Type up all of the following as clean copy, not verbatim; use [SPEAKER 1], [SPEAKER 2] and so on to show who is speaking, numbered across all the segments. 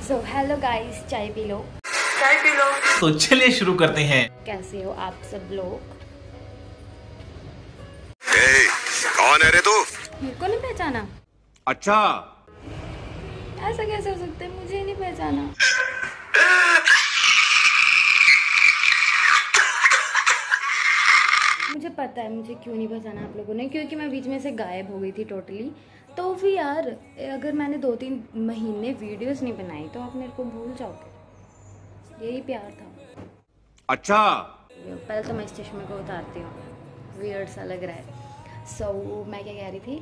[SPEAKER 1] सो hello guys, चाय पी लो।
[SPEAKER 2] तो चलिए शुरू करते हैं।
[SPEAKER 1] कैसे हो आप सब लोग?
[SPEAKER 3] कौन है रे तू?
[SPEAKER 1] मेरे को नहीं पहचाना?
[SPEAKER 3] अच्छा,
[SPEAKER 1] ऐसा कैसे हो सकता है, मुझे नहीं पहचाना? मुझे पता है मुझे क्यों नहीं पहचाना आप लोगों ने, क्योंकि मैं बीच में से गायब हो गई थी टोटली। तो फिर यार, अगर मैंने 2-3 महीने वीडियोस नहीं बनाई तो आप मेरे को भूल जाओगे। यही प्यार था।
[SPEAKER 3] अच्छा।
[SPEAKER 1] पहले तो मैं इस चश्मे को उतारती हूँ, वियर्ड सा लग रहा है। सो मैं क्या कह रही थी,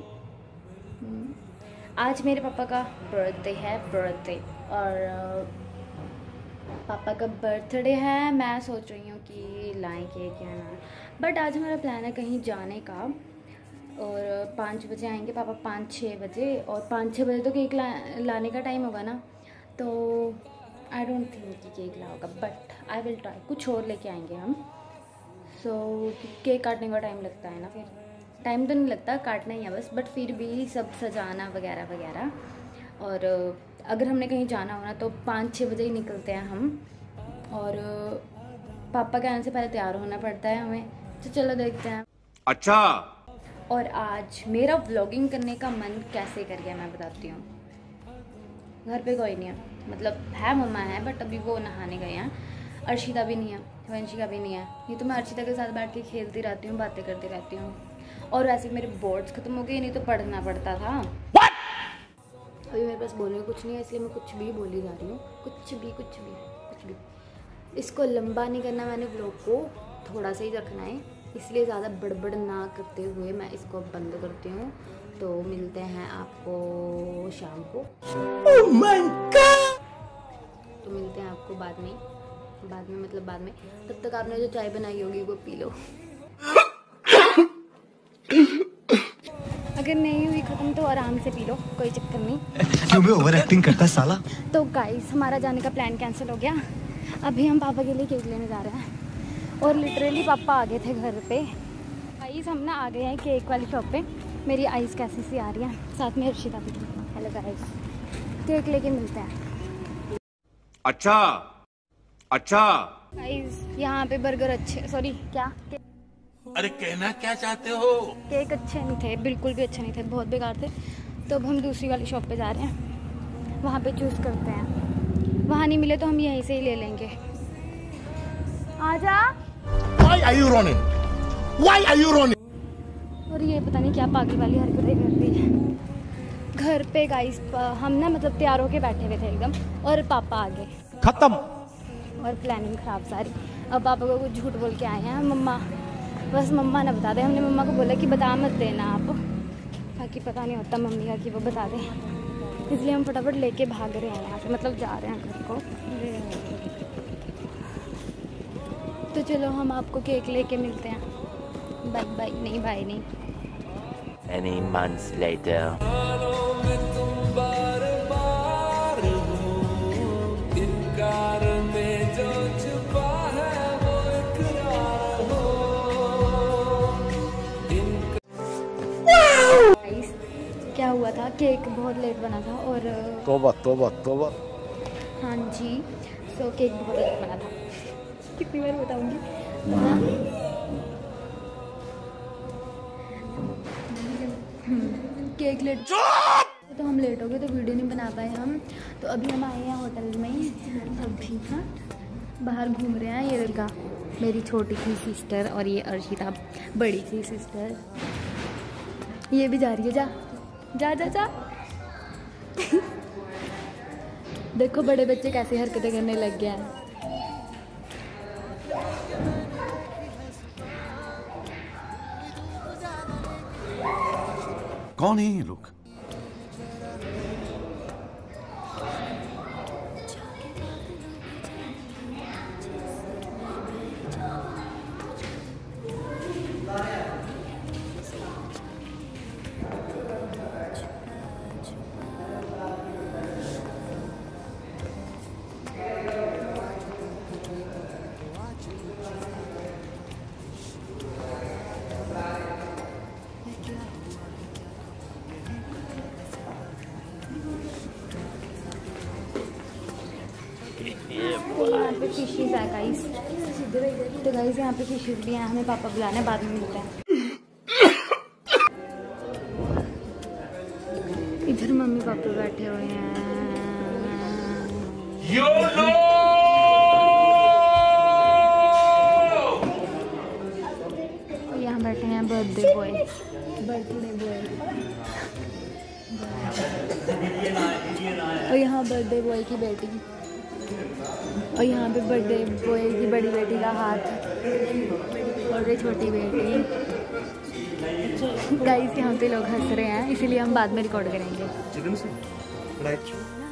[SPEAKER 1] आज मेरे पापा का बर्थडे है, और पापा का बर्थडे है। मैं सोच रही हूँ कि लाएं केक या ना, बट आज हमारा प्लान है कहीं जाने का, और 5 बजे आएंगे पापा, 5-6 बजे, और 5-6 बजे तो केक लाने का टाइम होगा ना, तो आई डोंट थिंक कि केक लाओगा, बट आई विल ट्राई, कुछ और लेके आएंगे हम। सो केक काटने का टाइम लगता है ना, फिर टाइम तो नहीं लगता, काटना ही है बस, बट फिर भी सब सजाना वगैरह वगैरह। और अगर हमने कहीं जाना हो ना तो 5-6 बजे ही निकलते हैं हम, और पापा के आने से पहले तैयार होना पड़ता है हमें। तो चलो देखते हैं।
[SPEAKER 3] अच्छा।
[SPEAKER 1] और आज मेरा व्लॉगिंग करने का मन कैसे कर गया मैं बताती हूँ। घर पे कोई नहीं है, मतलब है मम्मा है, बट अभी वो नहाने गए हैं। अर्शिता भी नहीं है, वंशिका भी नहीं है। ये तो मैं अर्शिता के साथ बैठ के खेलती रहती हूँ, बातें करती रहती हूँ। और वैसे मेरे बोर्ड्स खत्म हो गए, नहीं तो पढ़ना पड़ता था। अभी मेरे पास बोलने को कुछ नहीं है, इसलिए मैं कुछ भी बोली जा रही हूँ, कुछ भी। इसको लंबा नहीं करना मैंने, व्लॉग को थोड़ा सा ही रखना है, इसलिए ज़्यादा बड़बड़ ना करते हुए मैं इसको बंद करती हूँ। तो मिलते हैं आपको शाम को।
[SPEAKER 2] Oh my God!
[SPEAKER 1] तो मिलते हैं आपको बाद में मतलब बाद में। तब तक आपने जो चाय बनाई होगी वो पी लो। अगर नहीं हुई खत्म तो आराम से पी लो, कोई चक्कर नहीं।
[SPEAKER 2] क्यों भी ओवर एक्टिंग करता है साला?
[SPEAKER 1] तो गाइस, हमारा जाने का प्लान कैंसिल हो गया। अभी हम पापा के लिए केक लेने जा रहे हैं, और लिटरली पापा आ गए थे घर पे। गाइस, हम ना आ गए हैं केक वाली शॉप पे। मेरी आइज़ कैसी सी आ रही है, साथ में हर्षिता भी। हेलो गाइस, केक लेके मिलते हैं।
[SPEAKER 3] अच्छा।
[SPEAKER 1] गाइस, यहाँ पे बर्गर अच्छे, सॉरी क्या,
[SPEAKER 2] अरे कहना क्या चाहते हो?
[SPEAKER 1] केक अच्छे नहीं थे, बिल्कुल भी अच्छे नहीं थे, बहुत बेकार थे। तो अब हम दूसरी वाली शॉप पे जा रहे हैं, वहाँ पे चूज़ करते हैं। वहाँ नहीं मिले तो हम यहीं से ही ले लेंगे। आजा।
[SPEAKER 2] Why are you running? Why are you running?
[SPEAKER 1] और ये पता नहीं क्या पागल वाली हरकतें कर रही है घर पे। गाइस, हम ना मतलब तैयार होके बैठे हुए थे एकदम, और पापा आ गए,
[SPEAKER 2] खत्म।
[SPEAKER 1] और प्लानिंग ख़राब सारी। अब पापा को कुछ झूठ बोल के आए हैं मम्मा, बस मम्मा ना बता दे। हमने मम्मा को बोला कि बता मत देना आप, ताकि पता नहीं होता मम्मी का कि वो बता दें, इसलिए हम फटाफट लेके भाग रहे हैं यहाँ से, मतलब जा रहे हैं घर को। तो चलो हम आपको केक लेके मिलते हैं। बाय नहीं, बाय नहीं।
[SPEAKER 4] Many months later.
[SPEAKER 1] क्या हुआ था, केक बहुत लेट बना था, और
[SPEAKER 2] तोबा।
[SPEAKER 1] हाँ जी, सो केक बहुत लेट बना था। कितनी बार बताऊंगी। केक लेट, तो हम लेट हो गए तो वीडियो नहीं बना पाए हम। तो अभी हम आए हैं होटल में, अभी हाँ बाहर घूम रहे हैं। ये लड़का मेरी छोटी सी सिस्टर, और ये अर्शिता बड़ी सी सिस्टर, ये भी जा रही है। जा। देखो बड़े बच्चे कैसे हरकतें करने लग गए हैं।
[SPEAKER 3] कौन है ये लोग?
[SPEAKER 1] पे फिशेस है गाइस। तो गाइस यहाँ पे फिशेस भी हैं, हमें पापा बुलाना है, बाद में मिलते हैं। इधर मम्मी पापा बैठे हुए हैं। यहाँ बैठे हैं बर्थडे बॉय, बर्थडे बॉय। और यहाँ बर्थडे बॉय की बेटी, और यहाँ पे बर्थडे बॉय की बड़ी बेटी का हाथ और ये छोटी बेटी। गाइस यहाँ पे लोग हंस रहे हैं, इसीलिए हम बाद में रिकॉर्ड करेंगे।